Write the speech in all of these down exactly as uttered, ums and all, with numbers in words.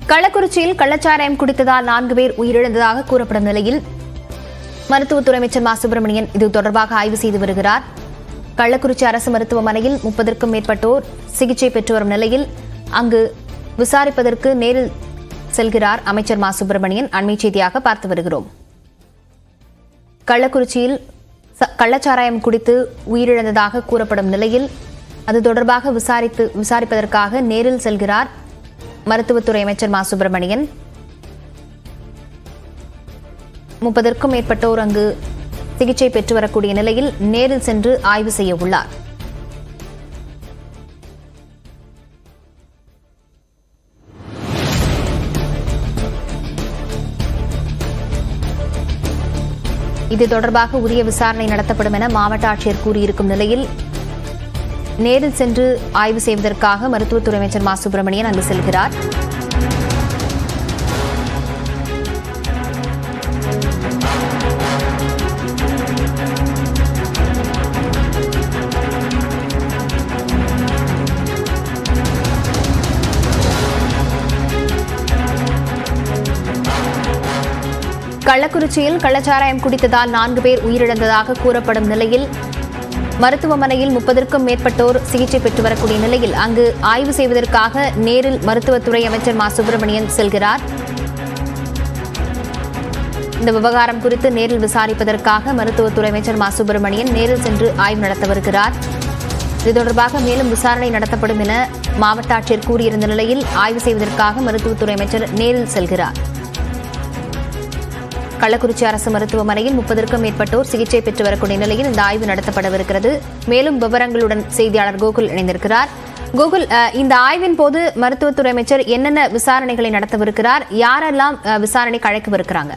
கள்ளக்குறிச்சியில் கள்ளச்சாராயம் குடித்ததால் நான்கு பேர் உயிரிழந்ததாக கூறப்படும் நிலையில் மருத்துவத்துறை அமைச்சர் மா சுப்பிரமணியன் இது தொடர்பாக ஆய்வு செய்து வருகிறார். கள்ளக்குறிச்சி அரசு மருத்துவமனையில் முப்பதற்கும் மேற்பட்டோர் சிகிச்சை பெற்று வரும் நிலையில் அங்கு விசாரிப்பதற்கு நேரில் செல்கிறார் அமைச்சர் மா சுப்பிரமணியன். அண்மை செய்தியாக பார்த்து வருகிறோம். கள்ளக்குறிச்சியில் கள்ளச்சாராயம் குடித்து உயிரிழந்ததாக கூறப்படும் நிலையில் அது தொடர்பாக விசாரித்து விசாரிப்பதற்காக நேரில் செல்கிறார் மருத்துவத்துறை அமைச்சர் மா சுப்பிரமணியன். முப்பதற்கும் மேற்பட்டோர் அங்கு சிகிச்சை பெற்று வரக்கூடிய நிலையில் நேரில் சென்று ஆய்வு செய்ய உள்ளார். இது தொடர்பாக உரிய விசாரணை நடத்தப்படும் என மாவட்ட ஆட்சியர் கூறியிருக்கும் நிலையில் நேரில் சென்று ஆய்வு செய்வதற்காக மருத்துவத்துறை அமைச்சர் மா சுப்பிரமணியன் அங்கு செல்கிறார். கள்ளக்குறிச்சியில் கள்ளச்சாராயம் குடித்ததால் நான்கு பேர் உயிரிழந்ததாக கூறப்படும் நிலையில் மருத்துவமனையில் முப்பதற்கும் மேற்பட்டோர் சிகிச்சை பெற்று வரக்கூடிய நிலையில் அங்கு ஆய்வு செய்வதற்காக நேரில் மருத்துவத்துறை அமைச்சர் மா சுப்பிரமணியன் செல்கிறார். இந்த விவகாரம் குறித்து நேரில் விசாரிப்பதற்காக மருத்துவத்துறை அமைச்சர் மா சுப்பிரமணியன் நேரில் சென்று ஆய்வு நடத்த வருகிறார். இது தொடர்பாக மேலும் விசாரணை நடத்தப்படும் என மாவட்ட ஆட்சியர் கூறியிருந்த நிலையில் ஆய்வு செய்வதற்காக மருத்துவத்துறை அமைச்சர் நேரில் செல்கிறார். கள்ளக்குறிச்சி அரசு மருத்துவமனையில் முப்பதற்கும் மேற்பட்டோர் சிகிச்சை பெற்று வரக்கூடிய நிலையில் இந்த ஆய்வு நடத்தப்படவிருக்கிறது. மேலும் விவரங்களுடன் செய்தியாளர் கோகுல் இணைந்திருக்கிறார். கோகுல், இந்த ஆய்வின் போது மருத்துவத்துறை அமைச்சர் என்னென்ன விசாரணைகளை நடத்தவிருக்கிறார்? யாரெல்லாம் விசாரணைக்கு அழைக்கவிருக்கிறாங்க?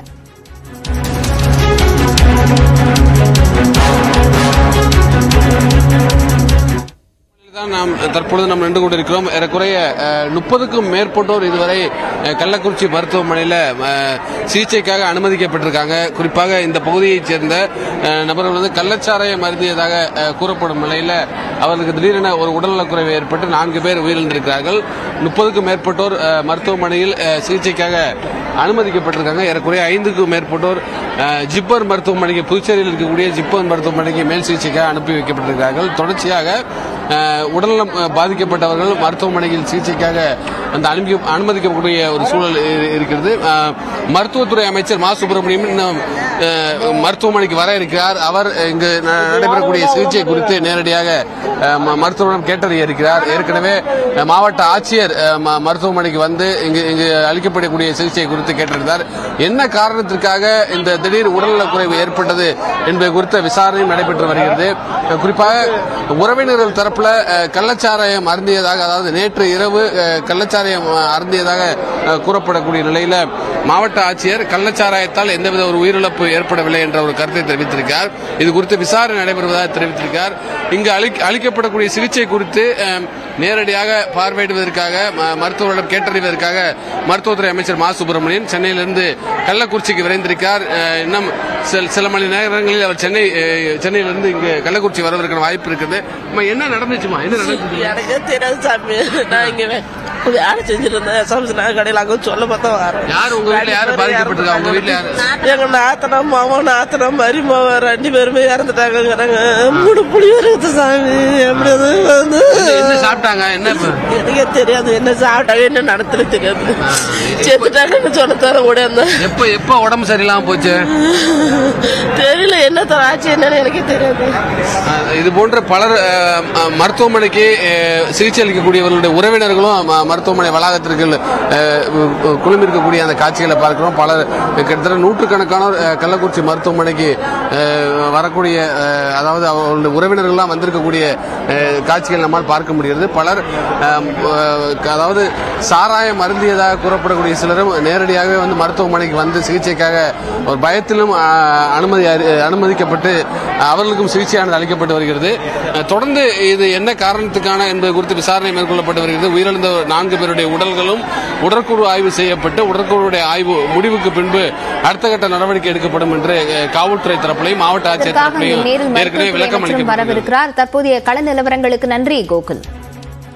நாம் தற்பொழுது நாம் நின்று கொண்டிருக்கிறோம். ஏறக்குறைய முப்பதுக்கும் மேற்பட்டோர் இதுவரை கள்ளக்குறிச்சி மருத்துவமனையில் சிகிச்சைக்காக அனுமதிக்கப்பட்டிருக்காங்க. குறிப்பாக இந்த பகுதியைச் சேர்ந்த நபர்கள் வந்து கள்ளச்சாராயம் அருந்தியதாக கூறப்படும் நிலையில் அவர்களுக்கு திடீரென ஒரு உடல்நலக்குறைவு ஏற்பட்டு நான்கு பேர் உயிரிழந்திருக்கிறார்கள். முப்பதுக்கும் மேற்பட்டோர் மருத்துவமனையில் சிகிச்சைக்காக அனுமதிக்கப்பட்டிருக்காங்க. ஏறக்குறைய ஐந்துக்கும் மேற்பட்டோர் ஜிப்மர் மருத்துவமனைக்கு, புதுச்சேரியில் இருக்கக்கூடிய ஜிப்மர் மருத்துவமனைக்கு மேல் சிகிச்சைக்காக அனுப்பி வைக்கப்பட்டிருக்கிறார்கள். தொடர்ச்சியாக உடல்நலம் பாதிக்கப்பட்டவர்கள் மருத்துவமனையில் சிகிச்சைக்காக அந்த அனுமதிக்கக்கூடிய ஒரு சூழல் இருக்கிறது. மருத்துவத்துறை அமைச்சர் மா சுப்பிரமணியன் மருத்துவமனைக்கு வர இருக்கிறார். அவர் இங்கு நடைபெறக்கூடிய சிகிச்சை குறித்து நேரடியாக மருத்துவரிடம் கேட்டறிய இருக்கிறார். ஏற்கனவே மாவட்ட ஆட்சியர் மருத்துவமனைக்கு வந்து இங்கு இங்கு அளிக்கப்படக்கூடிய சிகிச்சை குறித்து கேட்டிருந்தார். என்ன காரணத்திற்காக இந்த திடீர் உடல்நலக்குறைவு ஏற்பட்டது என்பது குறித்த விசாரணையும் நடைபெற்று வருகிறது. குறிப்பாக உறவினர்கள் தரப்புல கள்ளச்சாராயம் அருந்தியதாக, அதாவது நேற்று இரவு கள்ளச்சாராயம் அருந்தியதாக கூறப்படக்கூடிய நிலையில மாவட்ட ஆட்சியர் கள்ளச்சாராயத்தால் எந்தவித ஒரு உயிரிழப்பு ஏற்படவில்லை என்ற ஒரு கருத்தை தெரிவித்திருக்கிறார். இது குறித்து விசாரணை நடைபெறுவதாக தெரிவித்திருக்கிறார். இங்கு அளிக்கப்படக்கூடிய சிகிச்சை குறித்து நேரடியாக பார்வையிடுவதற்காக, மருத்துவரிடம் கேட்டறிவதற்காக மருத்துவத்துறை அமைச்சர் மா சுப்பிரமணியன் சென்னையிலிருந்து கள்ளக்குறிச்சிக்கு விரைந்திருக்கிறார். இன்னும் சில மணி நேரங்களில் அவர் சென்னை சென்னையிலிருந்து இங்கு கள்ளக்குறிச்சி வரவதற்கான வாய்ப்பு இருக்குது. என்ன நடந்துச்சுமா? என்ன நடந்துச்சு? எனக்கு தெரியாது சாமி. நான் இங்க வேலை செஞ்சிருந்தேன் கடையில். அங்க சொல்ல பார்த்தா வரேன். யாரு உங்க வீட்டுல யாரு பாதிக்கப்பட்டிருக்கா? உங்க வீட்டுல யாரு? எங்க நாத்தனம் மாவன் நாத்தனம் மரிமாவ ரெண்டு பேருமே இறந்துட்டாங்க. மூணு புளி வருது சாமி. எப்படி வந்து என்ன சாப்பிட்டாங்க? என்ன எனக்கே தெரியாது. என்ன சாப்பிட்டாங்க, என்ன நடத்துல தெரியாது. செத்துட்டாங்கன்னு சொல்ல தர உடனே எப்ப எப்ப உடம்பு சரியில்லாம போச்சு தெரியல. என்ன ஆச்சு என்னன்னு எனக்கே தெரியாது. இது போன்ற பலர் மருத்துவமனைக்கு சிகிச்சை அளிக்கக்கூடியவர்களுடைய உறவினர்களும் மருத்துவமனை வளாகத்திற்கு குழுமிருக்கக்கூடிய அந்த காட்சிகளை பார்க்கிறோம். பலர் கிட்டத்தட்ட நூற்றுக்கணக்கானோர் கள்ளக்குறிச்சி மருத்துவமனைக்கு வரக்கூடிய, அதாவது அவர்களுடைய உறவினர்கள்லாம் வந்திருக்கக்கூடிய காட்சிகள் நம்மால் பார்க்க முடிகிறது. பலர் அதாவது சாராயம் அருந்தியதாக கூறப்படக்கூடிய சிலரும் நேரடியாகவே வந்து மருத்துவமனைக்கு வந்து சிகிச்சைக்காக ஒரு பயத்திலும் அனுமதி அனுமதிக்கப்பட்டு அவர்களுக்கும் சிகிச்சையானது அளிக்கப்பட்டு வருகிறது. தொடர்ந்து இது என்ன காரணத்துக்கான என்பது குறித்து விசாரணை மேற்கொள்ளப்பட்டு வருகிறது. உயிரிழந்த நான்கு பேருடைய உடல்களும் உடற்குழு ஆய்வு செய்யப்பட்டு உடற்குழுடைய ஆய்வு முடிவுக்கு பின்பு அடுத்த கட்ட நடவடிக்கை எடுக்கப்படும் என்று காவல்துறை தரப்பிலையும் மாவட்ட ஆட்சியர் தரப்பிலையும் ஏற்கனவே விளக்கம் அளிக்கப்பட்டிருக்கிறார். தற்போதைய கள நிலவரங்களுக்கு நன்றி கோகுல்.